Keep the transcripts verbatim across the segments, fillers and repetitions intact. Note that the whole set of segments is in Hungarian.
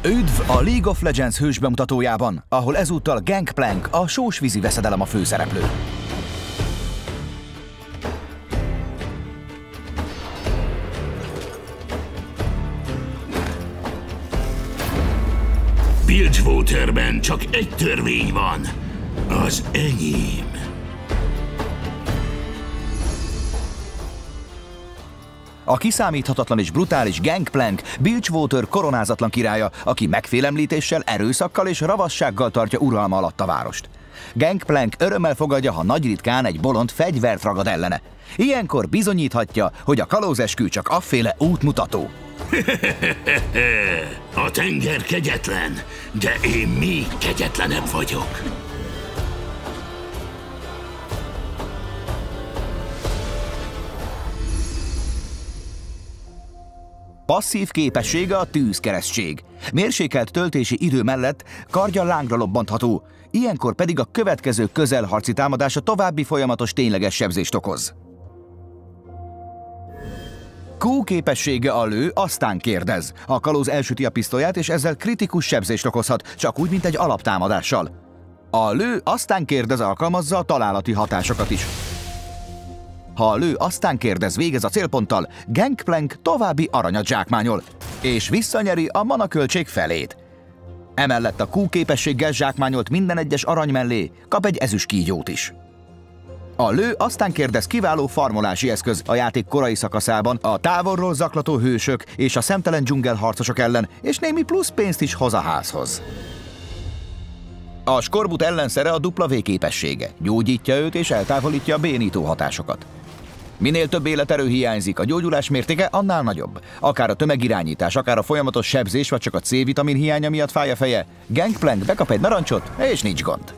Üdv a League of Legends hős bemutatójában, ahol ezúttal Gangplank, a sósvízi veszedelem a főszereplő. Bilgewaterben csak egy törvény van, az enyém. A kiszámíthatatlan és brutális Gangplank Bilgewater koronázatlan királya, aki megfélemlítéssel, erőszakkal és ravassággal tartja uralma alatt a várost. Gangplank örömmel fogadja, ha nagy ritkán egy bolond fegyvert ragad ellene. Ilyenkor bizonyíthatja, hogy a kalózeskü csak afféle útmutató. A tenger kegyetlen, de én még kegyetlenebb vagyok. Passzív képessége a tűzkeresztség. Mérsékelt töltési idő mellett kardja lángra lobbantható, ilyenkor pedig a következő közelharci támadása további folyamatos tényleges sebzést okoz. Q képessége a lő, aztán kérdez. A kalóz elsüti a pisztolyát, és ezzel kritikus sebzést okozhat, csak úgy, mint egy alaptámadással. A lő, aztán kérdez alkalmazza a találati hatásokat is. Ha a lő, aztán kérdez végez a célponttal, Gangplank további aranyat zsákmányol, és visszanyeri a manaköltség felét. Emellett a Q képességgel zsákmányolt minden egyes arany mellé kap egy ezüst kígyót is. A lő, aztán kérdez kiváló farmolási eszköz a játék korai szakaszában a távolról zaklató hősök és a szemtelen dzsungel harcosok ellen, és némi plusz pénzt is hoz a házhoz. A skorbut ellenszere a dupla V képessége. Gyógyítja őt és eltávolítja a bénító hatásokat. Minél több életerő hiányzik, a gyógyulás mértéke annál nagyobb. Akár a tömegirányítás, akár a folyamatos sebzés, vagy csak a C-vitamin hiánya miatt fáj a feje, Gangplank bekap egy narancsot, és nincs gond.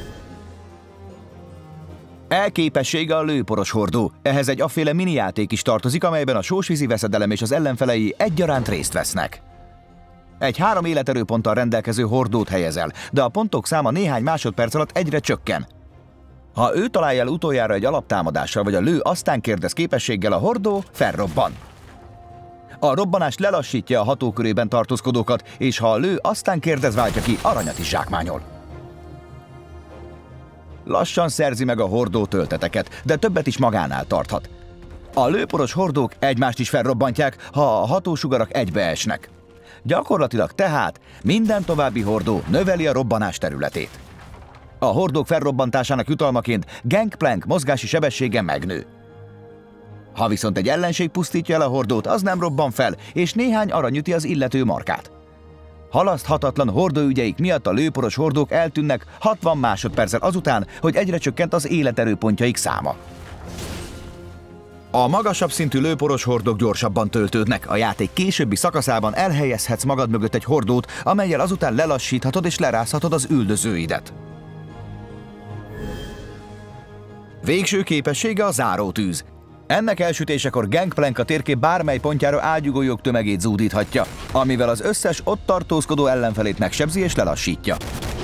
E képessége a lőporos hordó. Ehhez egy afféle minijáték is tartozik, amelyben a sósvízi veszedelem és az ellenfelei egyaránt részt vesznek. Egy három életerőponttal rendelkező hordót helyezel, de a pontok száma néhány másodperc alatt egyre csökken. Ha ő találja el utoljára egy alaptámadással, vagy a lő, aztán kérdez képességgel, a hordó felrobban. A robbanás lelassítja a hatókörében tartózkodókat, és ha a lő, aztán kérdez, váltja ki, aranyat is zsákmányol. Lassan szerzi meg a hordó tölteteket, de többet is magánál tarthat. A lőporos hordók egymást is felrobbantják, ha a hatósugarak egybeesnek. Gyakorlatilag tehát minden további hordó növeli a robbanás területét. A hordók felrobbantásának jutalmaként Gangplank mozgási sebessége megnő. Ha viszont egy ellenség pusztítja el a hordót, az nem robban fel, és néhány arany üti az illető markát. Halaszthatatlan hordóügyeik miatt a lőporos hordók eltűnnek hatvan másodperccel azután, hogy egyre csökkent az életerőpontjaik száma. A magasabb szintű lőporos hordók gyorsabban töltődnek. A játék későbbi szakaszában elhelyezhetsz magad mögött egy hordót, amellyel azután lelassíthatod és lerázhatod az üldözőidet. Végső képessége a zárótűz. Ennek elsütésekor Gangplank a térkép bármely pontjára ágyúgolyók tömegét zúdíthatja, amivel az összes ott tartózkodó ellenfelét megsebzi és lelassítja.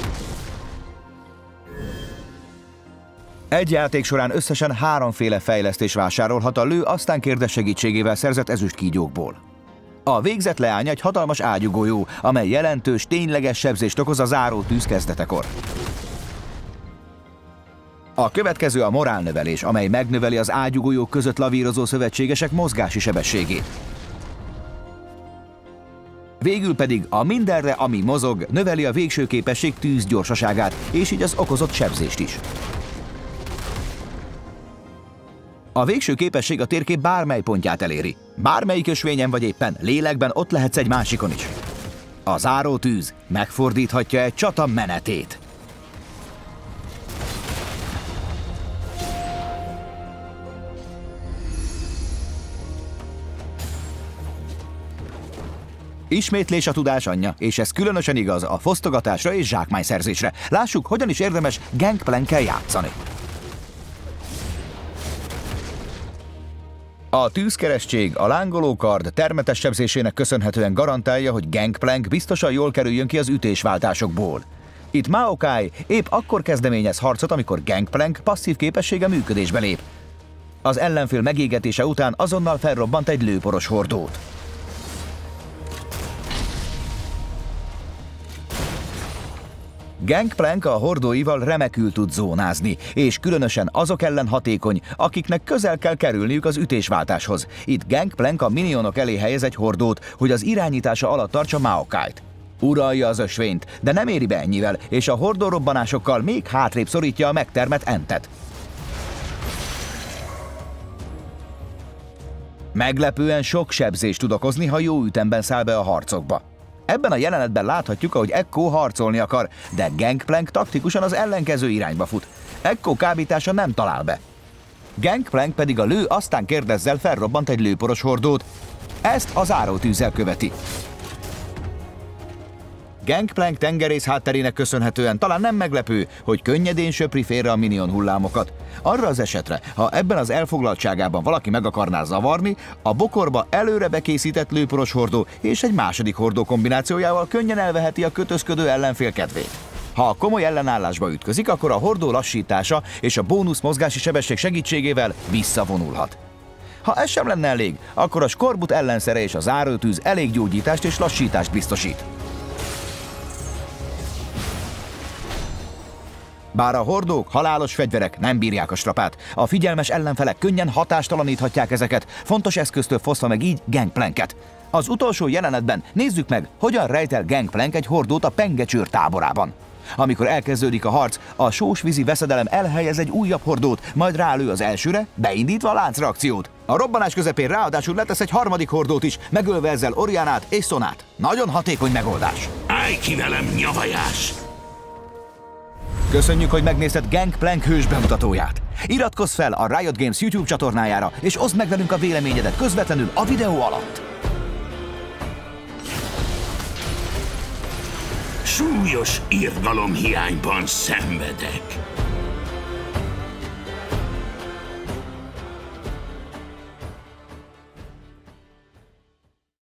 Egy játék során összesen háromféle fejlesztés vásárolhat a lő, aztán kérdez segítségével szerzett ezüst kígyókból. A végzett leány egy hatalmas ágyúgolyó, amely jelentős, tényleges sebzést okoz a zárótűz kezdetekor. A következő a morálnövelés, amely megnöveli az ágyúgolyók között lavírozó szövetségesek mozgási sebességét. Végül pedig a mindenre, ami mozog, növeli a végső képesség tűz gyorsaságát, és így az okozott sebzést is. A végső képesség a térkép bármely pontját eléri. Bármelyik ösvényen vagy éppen lélekben ott lehetsz egy másikon is. A zárótűz megfordíthatja egy csata menetét. Ismétlés a tudás anyja, és ez különösen igaz a fosztogatásra és zsákmányszerzésre. Lássuk, hogyan is érdemes Gangplankkel játszani. A tűzkeresztség, a lángoló kard termetes sebzésének köszönhetően garantálja, hogy Gangplank biztosan jól kerüljön ki az ütésváltásokból. Itt Maokai épp akkor kezdeményez harcot, amikor Gangplank passzív képessége működésbe lép. Az ellenfél megégetése után azonnal felrobbant egy lőporos hordót. Gangplank a hordóival remekül tud zónázni, és különösen azok ellen hatékony, akiknek közel kell kerülniük az ütésváltáshoz. Itt Gangplank a minionok elé helyez egy hordót, hogy az irányítása alatt tartsa Maokait. Uralja az ösvényt, de nem éri be ennyivel, és a hordórobbanásokkal még hátrébb szorítja a megtermett entet. Meglepően sok sebzést tud okozni, ha jó ütemben száll be a harcokba. Ebben a jelenetben láthatjuk, ahogy Ekko harcolni akar, de Gangplank taktikusan az ellenkező irányba fut. Ekko kábítása nem talál be. Gangplank pedig a lő aztán kérdezzel felrobbant egy lőporos hordót. Ezt az árótűzzel követi. Gangplank tengerész hátterének köszönhetően talán nem meglepő, hogy könnyedén söpri félre a minion hullámokat. Arra az esetre, ha ebben az elfoglaltságában valaki meg akarná zavarni, a bokorba előre bekészített lőporos hordó és egy második hordó kombinációjával könnyen elveheti a kötözködő ellenfél kedvét. Ha a komoly ellenállásba ütközik, akkor a hordó lassítása és a bónusz mozgási sebesség segítségével visszavonulhat. Ha ez sem lenne elég, akkor a skorbut ellenszere és a zárótűz elég gyógyítást és lassítást biztosít. Bár a hordók halálos fegyverek, nem bírják a strapát, a figyelmes ellenfelek könnyen hatástalaníthatják ezeket, fontos eszköztől fosztva meg így Gangplanket. Az utolsó jelenetben nézzük meg, hogyan rejt el Gangplank egy hordót a pengecsőr táborában. Amikor elkezdődik a harc, a sósvízi veszedelem elhelyez egy újabb hordót, majd rálő az elsőre, beindítva a láncreakciót. A robbanás közepén ráadásul letesz egy harmadik hordót is, megölve ezzel Orianát és Sonát. Nagyon hatékony megoldás. Állj ki velem, nyavajás! Köszönjük, hogy megnézted Gangplank hős bemutatóját. Iratkozz fel a Riot Games YouTube csatornájára, és oszd meg velünk a véleményedet közvetlenül a videó alatt. Súlyos irgalomhiányban szenvedek.